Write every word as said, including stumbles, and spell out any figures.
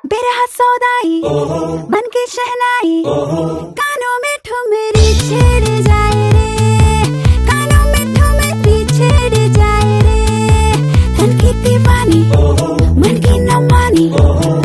बेरहा सौदाई बन के शहनाई, कानों में ठुमरी छेड़ जाए रे, कानों में ठुमरी छेड़ जाए रे। तन की दीवानी मन की न मानी,